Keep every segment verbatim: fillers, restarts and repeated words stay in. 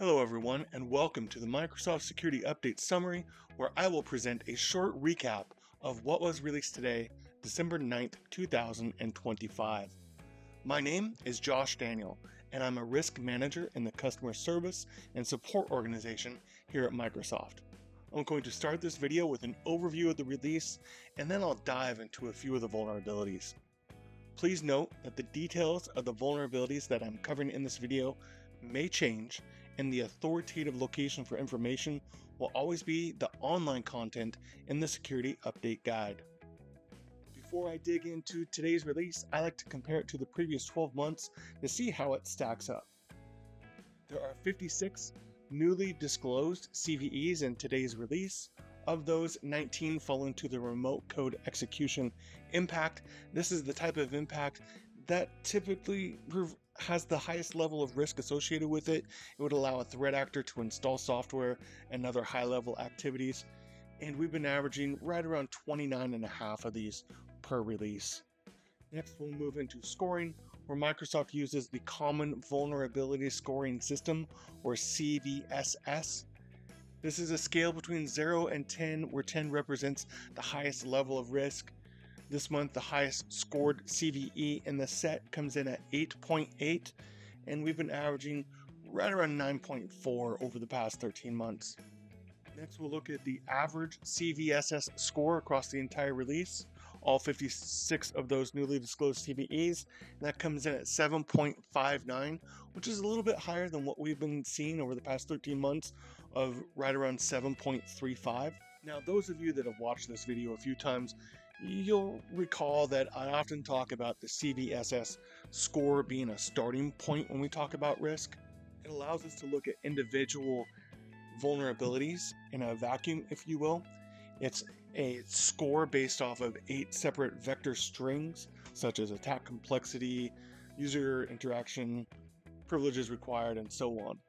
Hello everyone, and welcome to the Microsoft Security Update Summary, where I will present a short recap of what was released today, December ninth, two thousand twenty-five. My name is Josh Daniel, and I'm a risk manager in the customer service and support organization here at Microsoft. I'm going to start this video with an overview of the release, and then I'll dive into a few of the vulnerabilities. Please note that the details of the vulnerabilities that I'm covering in this video may change, and the authoritative location for information will always be the online content in the Security Update Guide. Before I dig into today's release, I like to compare it to the previous twelve months to see how it stacks up. There are fifty-six newly disclosed C V Es in today's release. Of those, nineteen fall into the remote code execution impact. This is the type of impact that typically has the highest level of risk associated with it. It would allow a threat actor to install software and other high-level activities, and we've been averaging right around twenty-nine and a half of these per release. Next, we'll move into scoring, where Microsoft uses the Common Vulnerability Scoring System, or C V S S. This is a scale between zero and ten, where ten represents the highest level of risk. This month, the highest scored C V E in the set comes in at eight point eight, and we've been averaging right around nine point four over the past thirteen months. Next, we'll look at the average C V S S score across the entire release, all fifty-six of those newly disclosed C V Es, and that comes in at seven point five nine, which is a little bit higher than what we've been seeing over the past thirteen months of right around seven point three five. Now, those of you that have watched this video a few times, you'll recall that I often talk about the C V S S score being a starting point when we talk about risk. It allows us to look at individual vulnerabilities in a vacuum, if you will. It's a score based off of eight separate vector strings, such as attack complexity, user interaction, privileges required, and so on.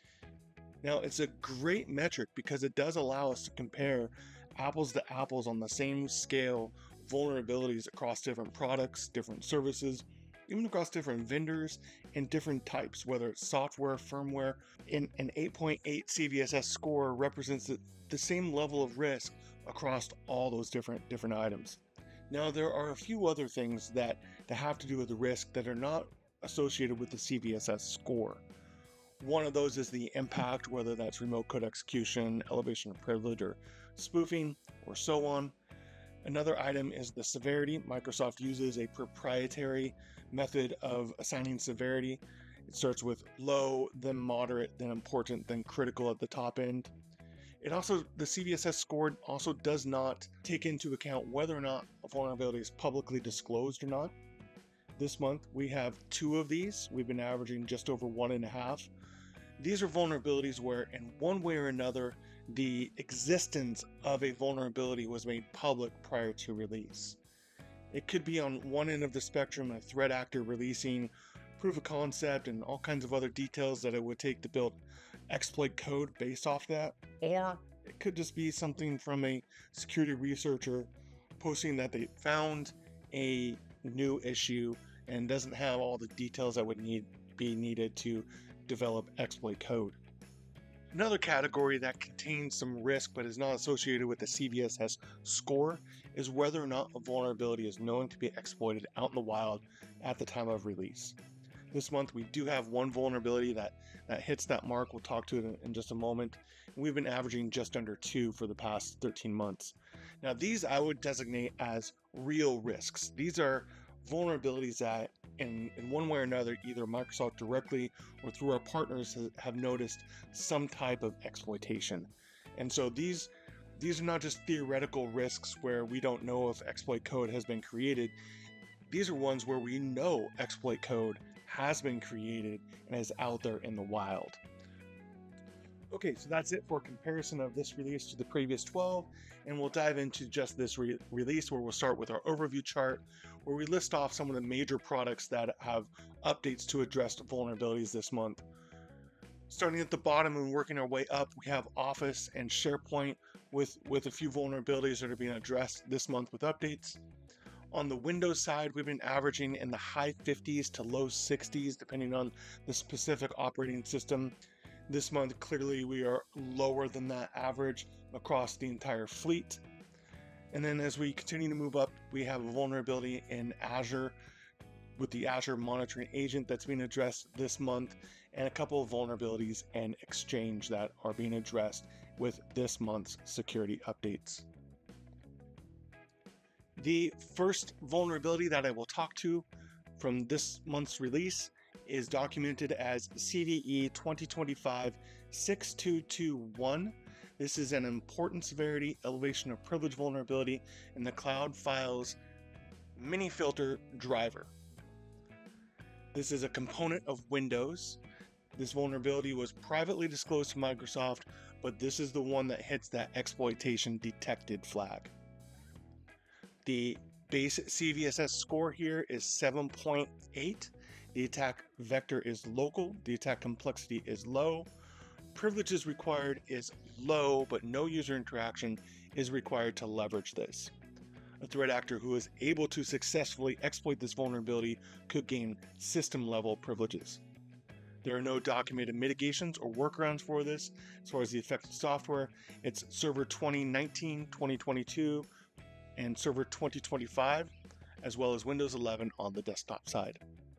Now, it's a great metric because it does allow us to compare apples to apples on the same scale vulnerabilities across different products, different services, even across different vendors and different types, whether it's software, firmware. In an eight point eight C V S S score represents the, the same level of risk across all those different different items. Now, there are a few other things that, that have to do with the risk that are not associated with the C V S S score. One of those is the impact, whether that's remote code execution, elevation of privilege, or spoofing, or so on. Another item is the severity. Microsoft uses a proprietary method of assigning severity. It starts with low, then moderate, then important, then critical at the top end. It also, the C V S S score also does not take into account whether or not a vulnerability is publicly disclosed or not. This month, we have two of these. We've been averaging just over one and a half. These are vulnerabilities where, in one way or another, the existence of a vulnerability was made public prior to release. It could be on one end of the spectrum, a threat actor releasing proof of concept and all kinds of other details that it would take to build exploit code based off that, or it could just be something from a security researcher posting that they found a new issue and doesn't have all the details that would need be needed to develop exploit code. Another category that contains some risk but is not associated with the C V S S score is whether or not a vulnerability is known to be exploited out in the wild at the time of release. This month, we do have one vulnerability that, that hits that mark. We'll talk to it in, in just a moment. We've been averaging just under two for the past thirteen months. Now, these I would designate as real risks. These are vulnerabilities that in, in one way or another, either Microsoft directly or through our partners have noticed some type of exploitation. And so these these are not just theoretical risks where we don't know if exploit code has been created. These are ones where we know exploit code has been created and is out there in the wild. Okay, so that's it for comparison of this release to the previous twelve, and we'll dive into just this re release where we'll start with our overview chart, where we list off some of the major products that have updates to address vulnerabilities this month. Starting at the bottom and working our way up, we have Office and SharePoint with, with a few vulnerabilities that are being addressed this month with updates. On the Windows side, we've been averaging in the high fifties to low sixties, depending on the specific operating system. This month, clearly we are lower than that average across the entire fleet. And then as we continue to move up, we have a vulnerability in Azure with the Azure Monitoring Agent that's being addressed this month, and a couple of vulnerabilities in Exchange that are being addressed with this month's security updates. The first vulnerability that I will talk to from this month's release is documented as C V E twenty twenty-five dash six two two one. This is an important severity elevation of privilege vulnerability in the Cloud Files mini filter driver. This is a component of Windows. This vulnerability was privately disclosed to Microsoft, but this is the one that hits that exploitation detected flag. The base C V S S score here is seven point eight. The attack vector is local. The attack complexity is low. Privileges required is low, but no user interaction is required to leverage this. A threat actor who is able to successfully exploit this vulnerability could gain system-level privileges. There are no documented mitigations or workarounds for this. As far as the affected software, it's Server twenty nineteen, twenty twenty-two, and Server twenty twenty-five, as well as Windows eleven on the desktop side.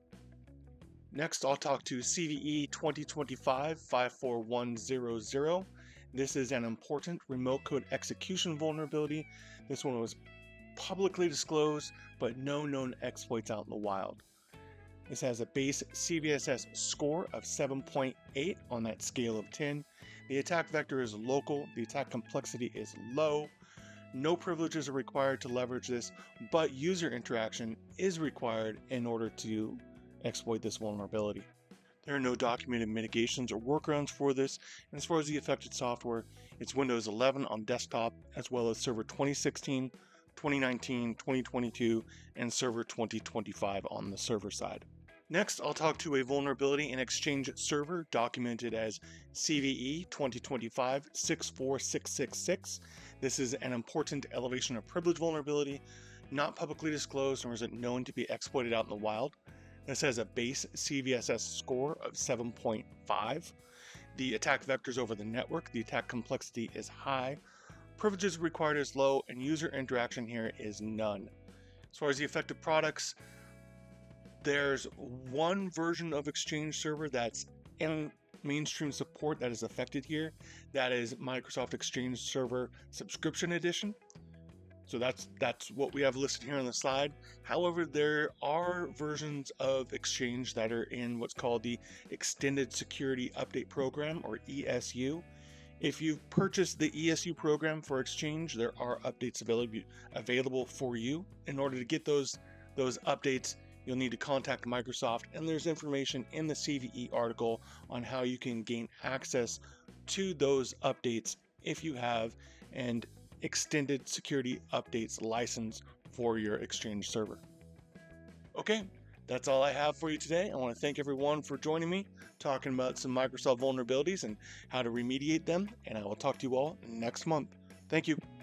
Next, I'll talk to C V E twenty twenty-five dash five four one zero zero. This is an important remote code execution vulnerability. This one was publicly disclosed, but no known exploits out in the wild. This has a base C V S S score of seven point eight on that scale of ten. The attack vector is local. The attack complexity is low. No privileges are required to leverage this, but user interaction is required in order to exploit this vulnerability. There are no documented mitigations or workarounds for this, and as far as the affected software, it's Windows eleven on desktop, as well as Server twenty sixteen, twenty nineteen, twenty twenty-two, and Server twenty twenty-five on the server side. Next, I'll talk to a vulnerability in Exchange Server documented as C V E twenty twenty-five dash six four six six six. This is an important elevation of privilege vulnerability, not publicly disclosed, nor is it known to be exploited out in the wild. This has a base C V S S score of seven point five. The attack vectors over the network, the attack complexity is high, privileges required is low, and user interaction here is none. As far as the affected products, there's one version of Exchange Server that's in mainstream support that is affected here. That is Microsoft Exchange Server Subscription Edition. So that's that's what we have listed here on the slide. However, there are versions of Exchange that are in what's called the Extended Security Update Program, or E S U. If you've purchased the E S U program for Exchange, there are updates available available for you. In order to get those those updates, you'll need to contact Microsoft, and there's information in the C V E article on how you can gain access to those updates if you have an Extended Security Updates license for your Exchange server. Okay, that's all I have for you today. I want to thank everyone for joining me, talking about some Microsoft vulnerabilities and how to remediate them, and I will talk to you all next month. Thank you.